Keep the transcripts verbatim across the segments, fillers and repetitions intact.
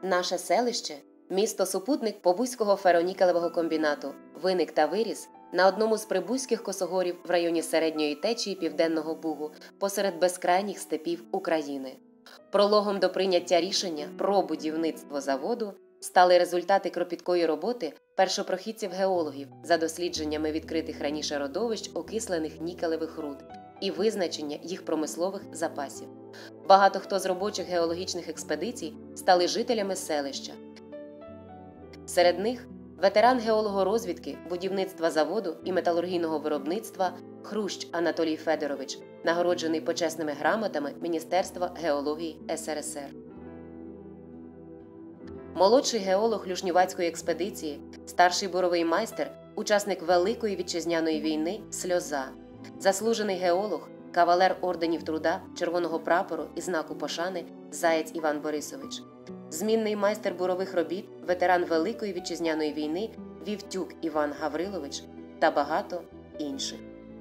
Наше селище – місто-супутник Побузького феронікелевого комбінату, виник та виріс на одному з прибузьких косогорів в районі середньої течії Південного Бугу посеред безкрайніх степів України. Прологом до прийняття рішення про будівництво заводу стали результати кропіткої роботи першопрохідців-геологів за дослідженнями відкритих раніше родовищ окислених нікелевих руд і визначення їх промислових запасів. Багато хто з робочих геологічних експедицій стали жителями селища. Серед них ветеран геологорозвідки, будівництва заводу і металургійного виробництва Хрущ Анатолій Федорович, нагороджений почесними грамотами Міністерства геології ес ер ес ер. Молодший геолог Люшнювацької експедиції, старший буровий майстер, учасник Великої вітчизняної війни Сльоза, заслужений геолог, кавалер орденів Труда, Червоного прапору і знаку пошани Заєць Іван Борисович, змінний майстер бурових робіт, ветеран Великої вітчизняної війни Вівтюк Іван Гаврилович та багато інших.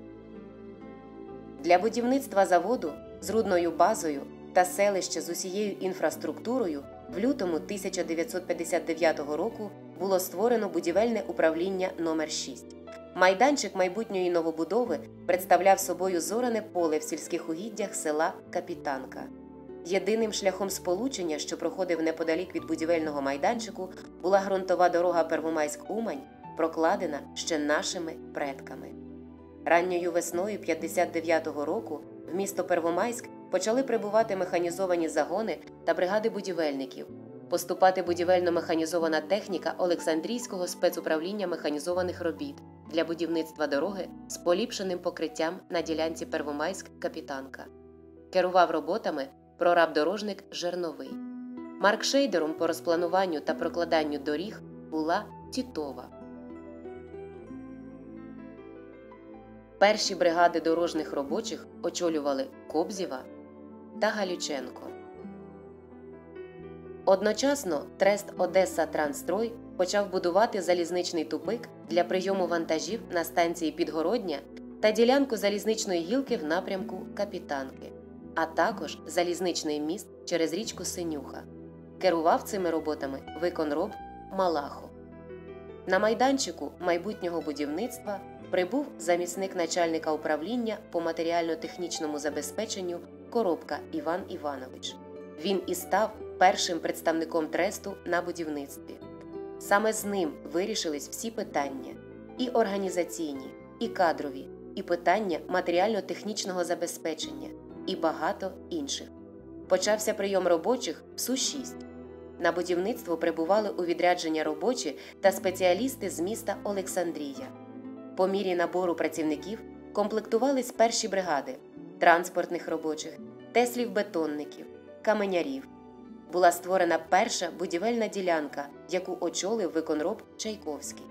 Для будівництва заводу з рудною базою та селища з усією інфраструктурою в лютому тисяча дев'ятсот п'ятдесят дев'ятого року було створено будівельне управління номер шість. Майданчик майбутньої новобудови представляв собою зоряне поле в сільських угіддях села Капітанка. Єдиним шляхом сполучення, що проходив неподалік від будівельного майданчику, була ґрунтова дорога Первомайськ-Умань, прокладена ще нашими предками. Ранньою весною п'ятдесят дев'ятого року в місто Первомайськ почали прибувати механізовані загони та бригади будівельників, поступати будівельно-механізована техніка Олександрійського спецуправління механізованих робіт для будівництва дороги з поліпшеним покриттям на ділянці Первомайськ-Капітанка. Керував роботами прораб-дорожник Жерновий. Маркшейдером по розплануванню та прокладанню доріг була Тітова. Перші бригади дорожніх робочих очолювали Кобзєва та Галюченко. Одночасно Трест Одеса-Трансстрой почав будувати залізничний тупик для прийому вантажів на станції Підгородня та ділянку залізничної гілки в напрямку Капітанки, а також залізничний міст через річку Синюха. Керував цими роботами виконроб Малахов. На майданчику майбутнього будівництва прибув замісник начальника управління по матеріально-технічному забезпеченню Коробка Іван Іванович. Він і став першим представником тресту на будівництві. Саме з ним вирішились всі питання – і організаційні, і кадрові, і питання матеріально-технічного забезпечення, і багато інших. Почався прийом робочих в Су шість. На будівництво прибували у відрядження робочі та спеціалісти з міста Олександрія. По мірі набору працівників комплектувались перші бригади – транспортних робочих, теслів-бетонників, каменярів. Була створена перша будівельна ділянка, яку очолив виконроб Чайковський.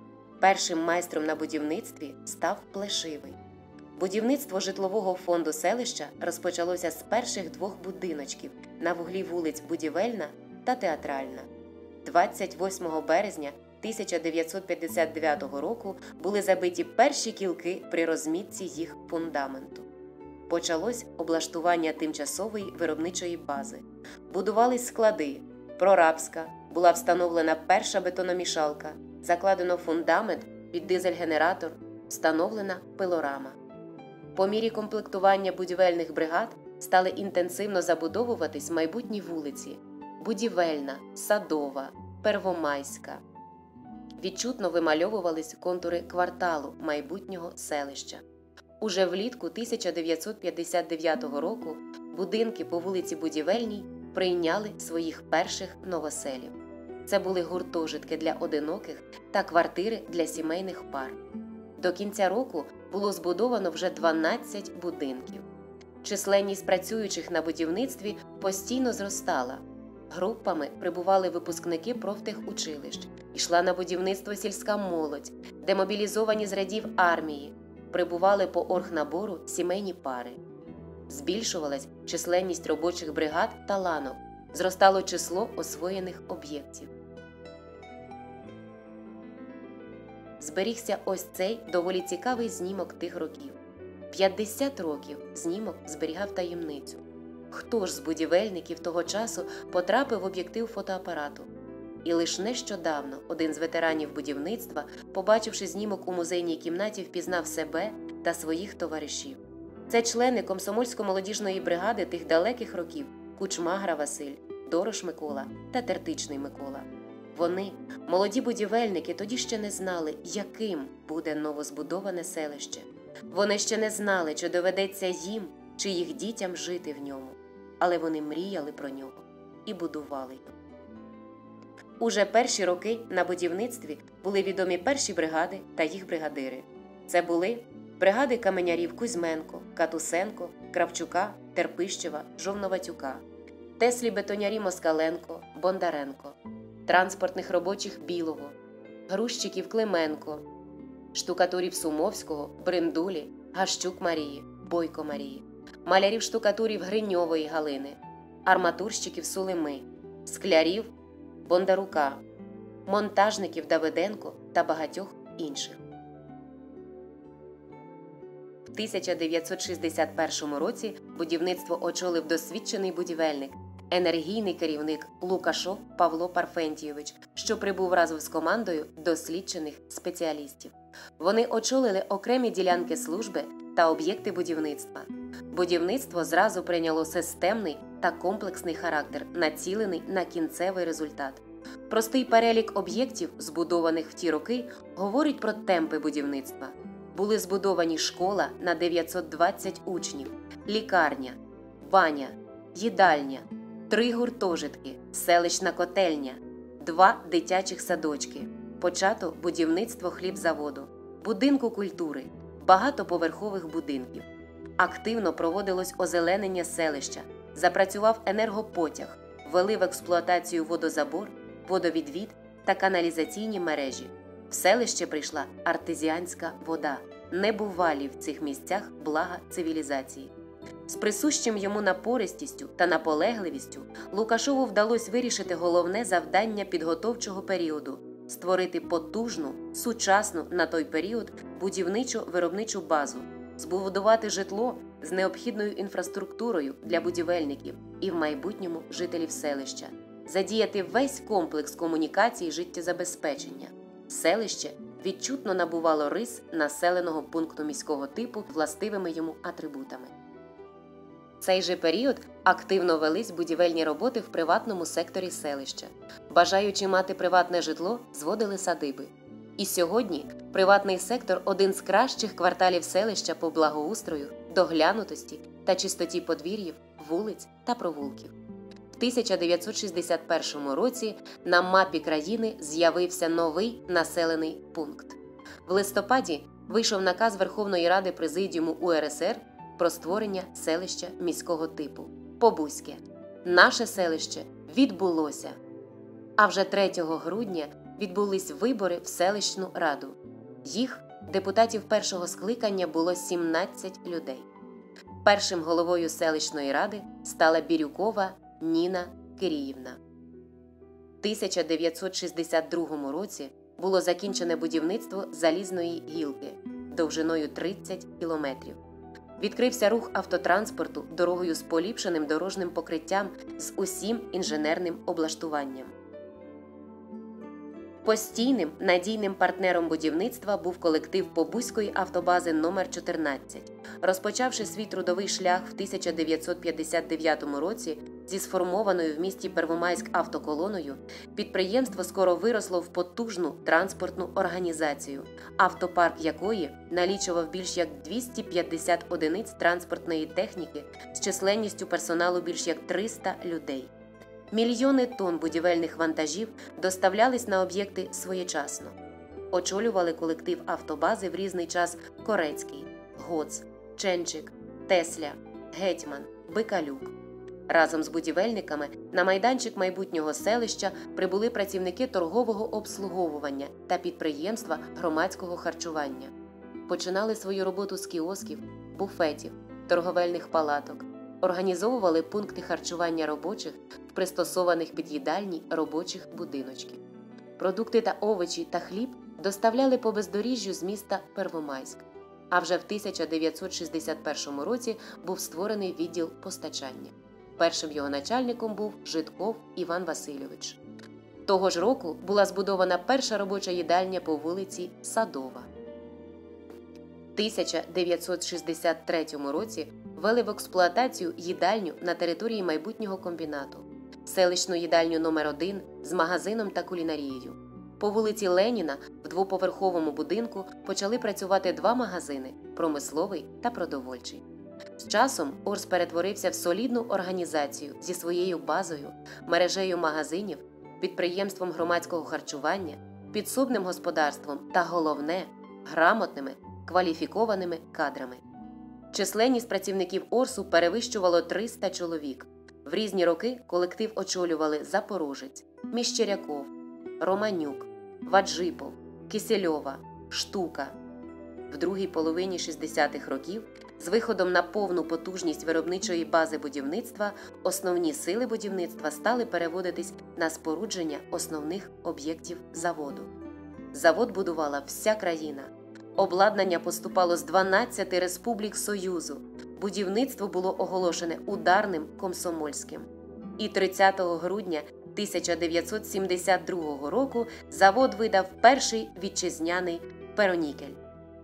Першим майстром на будівництві став Плешивий. Будівництво житлового фонду селища розпочалося з перших двох будиночків на вуглі вулиць Будівельна та Театральна. двадцять восьмого березня тисяча дев'ятсот п'ятдесят дев'ятого року були забиті перші кілки при розмітці їх фундаменту. Почалось облаштування тимчасової виробничої бази. Будувались склади, прорабська, була встановлена перша бетономішалка, закладено фундамент під дизель-генератор, встановлена пилорама. По мірі комплектування будівельних бригад стали інтенсивно забудовуватись майбутні вулиці – Будівельна, Садова, Первомайська. Відчутно вимальовувались контури кварталу майбутнього селища. Уже влітку тисяча дев'ятсот п'ятдесят дев'ятого року будинки по вулиці Будівельній прийняли своїх перших новоселів. Це були гуртожитки для одиноких та квартири для сімейних пар. До кінця року було збудовано вже дванадцять будинків. Численність працюючих на будівництві постійно зростала. Групами прибували випускники профтехучилищ, йшла на будівництво сільська молодь, демобілізовані з рядів армії, прибували по оргнабору сімейні пари. Збільшувалась численність робочих бригад та ланок, зростало число освоєних об'єктів. Зберігся ось цей доволі цікавий знімок тих років. п'ятдесят років знімок зберігав таємницю. хто ж з будівельників того часу потрапив в об'єктив фотоапарату. І лише нещодавно один з ветеранів будівництва, побачивши знімок у музейній кімнаті, впізнав себе та своїх товаришів. Це члени комсомольсько-молодіжної бригади тих далеких років Кучмагра Василь, Дорош Микола та Тертичний Микола. Вони, молоді будівельники, тоді ще не знали, яким буде новозбудоване селище. Вони ще не знали, чи доведеться їм, чи їх дітям жити в ньому. Але вони мріяли про нього і будували його. Уже перші роки на будівництві були відомі перші бригади та їх бригадири. Це були бригади каменярів Кузьменко, Катусенко, Кравчука, Терпищева, Жовноватюка, теслі-бетонярі Москаленко, Бондаренко, транспортних робочих Білого, грузчиків Клименко, штукатурів Сумовського, Бриндулі, Гащук Марії, Бойко Марії, малярів-штукатурів Гриньової Галини, арматурщиків Сулими, склярів Бондарука, монтажників Давиденко та багатьох інших. В тисяча дев'ятсот шістдесят першому році будівництво очолив досвідчений будівельник, енергійний керівник Лукашов Павло Парфентійович, що прибув разом з командою досвідчених спеціалістів. Вони очолили окремі ділянки служби та об'єкти будівництва. Будівництво зразу прийняло системний та комплексний характер, націлений на кінцевий результат. Простий перелік об'єктів, збудованих в ті роки, говорить про темпи будівництва. Були збудовані школа на дев'ятсот двадцять учнів, лікарня, баня, їдальня, три гуртожитки, селищна котельня, два дитячих садочки, почато будівництво хлібзаводу, будинку культури, багатоповерхових будинків. Активно проводилось озеленення селища, запрацював енергопотяг, ввели в експлуатацію водозабор, водовідвід та каналізаційні мережі. В селище прийшла артезіанська вода, небувалі в цих місцях блага цивілізації. З присущим йому напористістю та наполегливістю Лукашову вдалося вирішити головне завдання підготовчого періоду – створити потужну, сучасну на той період будівничо-виробничу базу, збудувати житло з необхідною інфраструктурою для будівельників і в майбутньому жителів селища, задіяти весь комплекс комунікацій і життєзабезпечення. Селище відчутно набувало рис населеного пункту міського типу властивими йому атрибутами. В цей же період активно велись будівельні роботи в приватному секторі селища. Бажаючи мати приватне житло, зводили садиби. І сьогодні приватний сектор – один з кращих кварталів селища по благоустрою, доглянутості та чистоті подвір'їв, вулиць та провулків. В тисяча дев'ятсот шістдесят першому році на мапі країни з'явився новий населений пункт. В листопаді вийшов наказ Верховної Ради Президіуму У Ер Ес Ер про створення селища міського типу – Побузьке. Наше селище відбулося. А вже третього грудня відбулись вибори в селищну раду. Їх, депутатів першого скликання, було сімнадцять людей. Першим головою селищної ради стала Бірюкова Ніна Киріївна. В тисяча дев'ятсот шістдесят другому році було закінчене будівництво залізної гілки довжиною тридцять кілометрів. Відкрився рух автотранспорту дорогою з поліпшеним дорожним покриттям з усім інженерним облаштуванням. Постійним надійним партнером будівництва був колектив Побузької автобази номер чотирнадцять. Розпочавши свій трудовий шлях в тисяча дев'ятсот п'ятдесят дев'ятому році зі сформованою в місті Первомайськ автоколоною, підприємство скоро виросло в потужну транспортну організацію, автопарк якої налічував більш як двісті п'ятдесят одиниць транспортної техніки з численністю персоналу більш як триста людей. Мільйони тонн будівельних вантажів доставлялись на об'єкти своєчасно. Очолювали колектив автобази в різний час Корецький, Гоц, Ченчик, Тесля, Гетьман, Бикалюк. Разом з будівельниками на майданчик майбутнього селища прибули працівники торгового обслуговування та підприємства громадського харчування. Починали свою роботу з кіосків, буфетів, торговельних палаток. Організовували пункти харчування робочих в пристосованих під їдальні робочих будиночків. Продукти та овочі та хліб доставляли по бездоріжжю з міста Первомайськ. А вже в тисяча дев'ятсот шістдесят першому році був створений відділ постачання. Першим його начальником був Жидков Іван Васильович. Того ж року була збудована перша робоча їдальня по вулиці Садова. В тисяча дев'ятсот шістдесят третьому році ввели в експлуатацію їдальню на території майбутнього комбінату, селищну їдальню номер один з магазином та кулінарією. По вулиці Леніна в двоповерховому будинку почали працювати два магазини – промисловий та продовольчий. З часом Орс перетворився в солідну організацію зі своєю базою, мережею магазинів, підприємством громадського харчування, підсобним господарством та, головне, грамотними, кваліфікованими кадрами. Численність працівників Орсу перевищувало триста чоловік. В різні роки колектив очолювали Запорожець, Міщеряков, Романюк, Ваджипов, Кисельова, Штука. В другій половині шістдесятих років з виходом на повну потужність виробничої бази будівництва основні сили будівництва стали переводитись на спорудження основних об'єктів заводу. Завод будувала вся країна. Обладнання поступало з дванадцяти республік Союзу. Будівництво було оголошене ударним комсомольським. І тридцятого грудня тисяча дев'ятсот сімдесят другого року завод видав перший вітчизняний перонікель.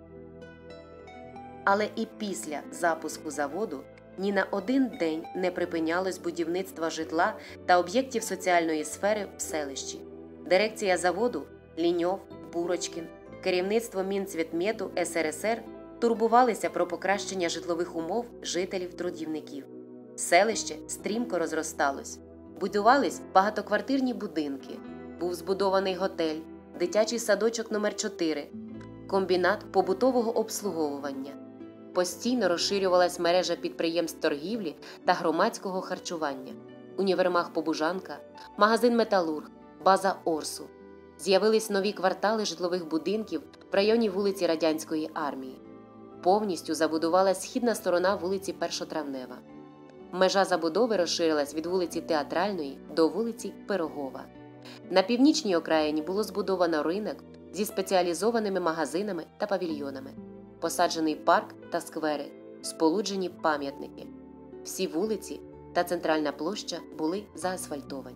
Але і після запуску заводу ні на один день не припинялось будівництва житла та об'єктів соціальної сфери в селищі. Дирекція заводу Ліньов, Бурочкін, керівництво Мінцвітмету ес ер ес ер турбувалися про покращення житлових умов жителів-трудівників. Селище стрімко розросталось. Будувались багатоквартирні будинки, був збудований готель, дитячий садочок номер чотири, комбінат побутового обслуговування. Постійно розширювалась мережа підприємств торгівлі та громадського харчування, універмаг «Побужанка», магазин «Металург», база Орсу. З'явились нові квартали житлових будинків в районі вулиці Радянської армії. Повністю забудувалась східна сторона вулиці Першотравнева. Межа забудови розширилась від вулиці Театральної до вулиці Пирогова. На північній окраїні було збудовано ринок зі спеціалізованими магазинами та павільйонами, посаджений парк та сквери, сполуджені пам'ятники. Всі вулиці та центральна площа були заасфальтовані.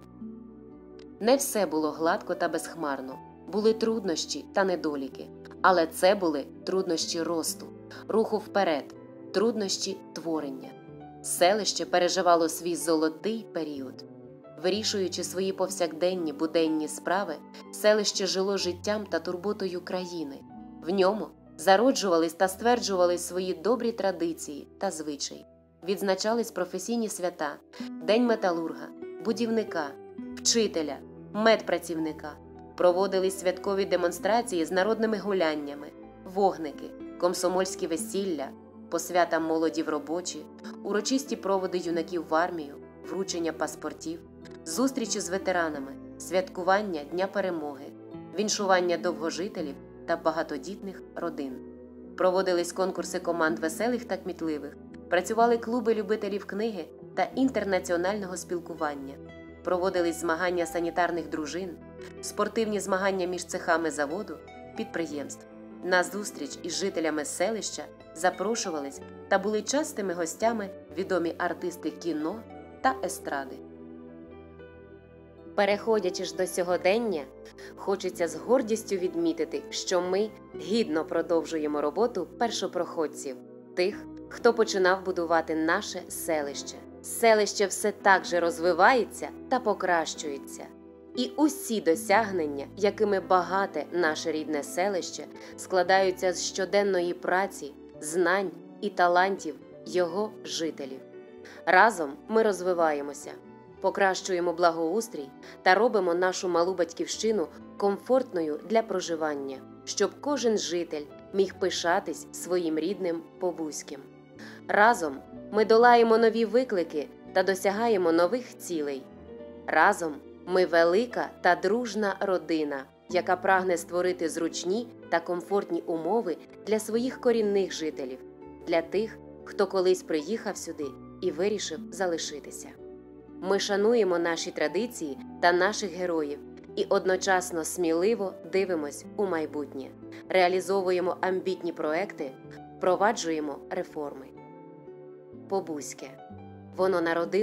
Не все було гладко та безхмарно, були труднощі та недоліки, але це були труднощі росту, руху вперед, труднощі творення. Селище переживало свій золотий період. Вирішуючи свої повсякденні буденні справи, селище жило життям та турботою країни. В ньому зароджувались та стверджувались свої добрі традиції та звичаї. Відзначались професійні свята – День металурга, будівника, вчителя, медпрацівника. Проводились святкові демонстрації з народними гуляннями, вогники, комсомольські весілля, посвята молоді в робочі, урочисті проводи юнаків в армію, вручення паспортів, зустрічі з ветеранами, святкування Дня Перемоги, віншування довгожителів та багатодітних родин. Проводились конкурси команд веселих та кмітливих, працювали клуби любителів книги та інтернаціонального спілкування, проводились змагання санітарних дружин, спортивні змагання між цехами заводу, підприємств. На зустріч із жителями селища запрошувались та були частими гостями відомі артисти кіно та естради. Переходячи ж до сьогодення, хочеться з гордістю відмітити, що ми гідно продовжуємо роботу першопроходців, тих, хто починав будувати наше селище. Селище все так же розвивається та покращується. І усі досягнення, якими багате наше рідне селище, складаються з щоденної праці, знань і талантів його жителів. Разом ми розвиваємося, покращуємо благоустрій та робимо нашу малу батьківщину комфортною для проживання, щоб кожен житель міг пишатись своїм рідним Побузьким. Разом ми долаємо нові виклики та досягаємо нових цілей. Разом ми велика та дружна родина, яка прагне створити зручні та комфортні умови для своїх корінних жителів, для тих, хто колись приїхав сюди і вирішив залишитися. Ми шануємо наші традиції та наших героїв і одночасно сміливо дивимось у майбутнє, реалізовуємо амбітні проекти, впроваджуємо реформи. Побузьке. Воно народилось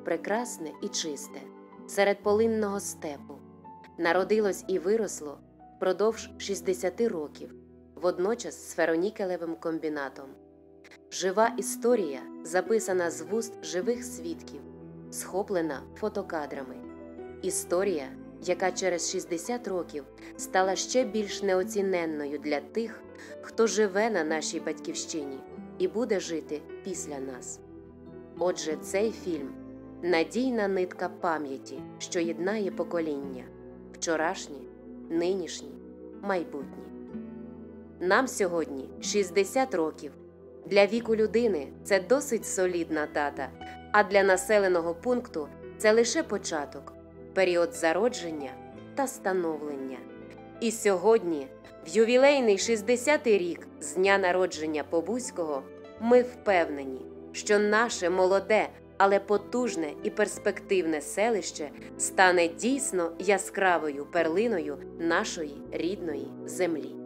прекрасне і чисте, серед полинного степу. Народилось і виросло впродовж шістдесят років, водночас з феронікелевим комбінатом. Жива історія, записана з вуст живих свідків, схоплена фотокадрами. Історія, яка через шістдесят років стала ще більш неоціненною для тих, хто живе на нашій батьківщині і буде жити після нас. Отже, цей фільм – надійна нитка пам'яті, що єднає покоління – вчорашні, нинішні, майбутні. Нам сьогодні шістдесят років. Для віку людини це досить солідна дата, а для населеного пункту це лише початок, період зародження та становлення. І сьогодні, в ювілейний шістдесятий рік з дня народження Побузького, ми впевнені, що наше молоде, але потужне і перспективне селище стане дійсно яскравою перлиною нашої рідної землі.